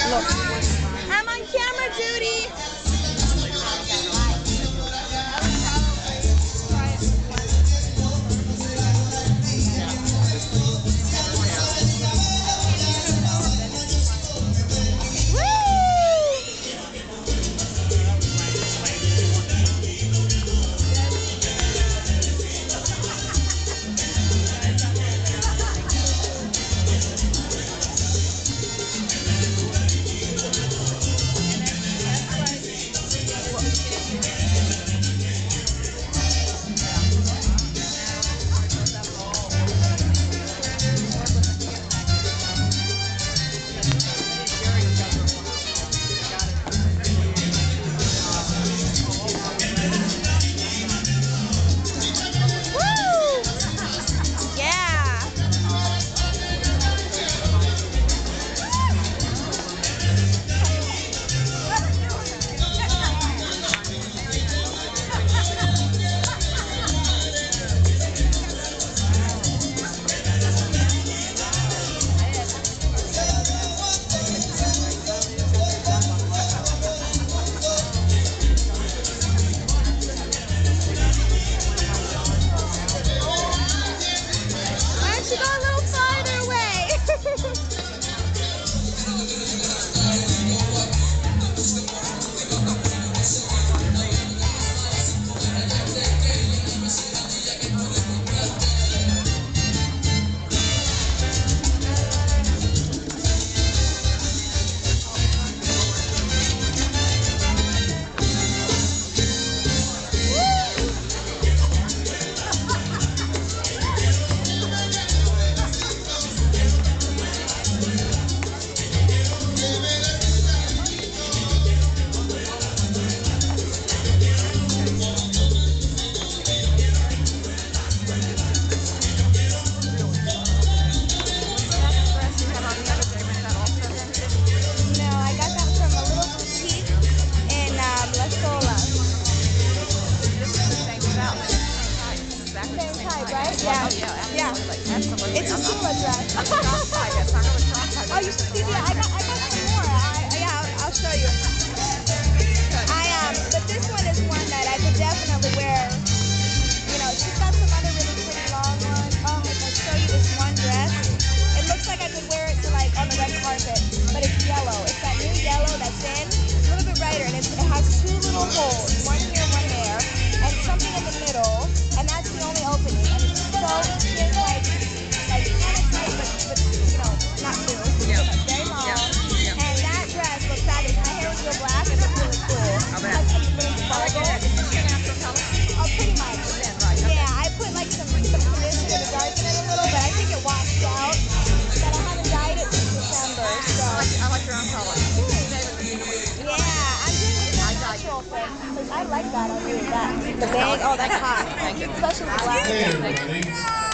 Look. I'm on camera, Judy. Yeah. Yeah. It's a Sula dress. Oh, you should see the. I got some more. I'll show you. But this one is one that I could definitely wear. You know, she's got some other really pretty long ones. Oh, I'll show you this one dress. It looks like I could wear it to like on the red carpet, but it's yellow. It's that new yellow that's in. It's a little bit brighter, and it has two little holes, one here, one there, and something in the middle, and that's the only opening. And it's so thin, like kind of tight, but you know, not too. Yeah. Very long. Yeah. And that dress looks fabulous. My hair was real black, and it looked really cool. Like some little sparkle. Oh, pretty much. Yeah, I put like some conditioner to darken it a little, but I think it washed out. But I haven't dyed it since December, so. I like your own color. Yeah, I'm doing the natural thing. I like that. I'll do that. The bag, oh, that's hot. Thank you. Especially the black.